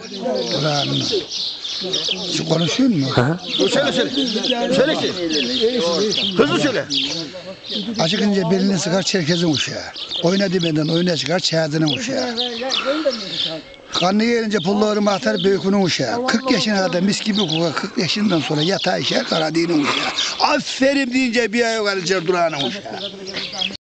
Durağan'ın. Konuşuyor mu? Söyle. Söyle ki. Hızlı söyle. Acıkınca belini sıkar Çerkez'in uşağı. Oyna demeden oyuna çıkar Çağat'ın uşağı. Kanlı yerince pullarımı atar büyükünün uşağı. 40 yaşına kadar mis gibi kokar. 40 yaşından sonra yatağa işer Karadin'in uşağı. Aferin deyince bir ay var Durağan'ın uşağı.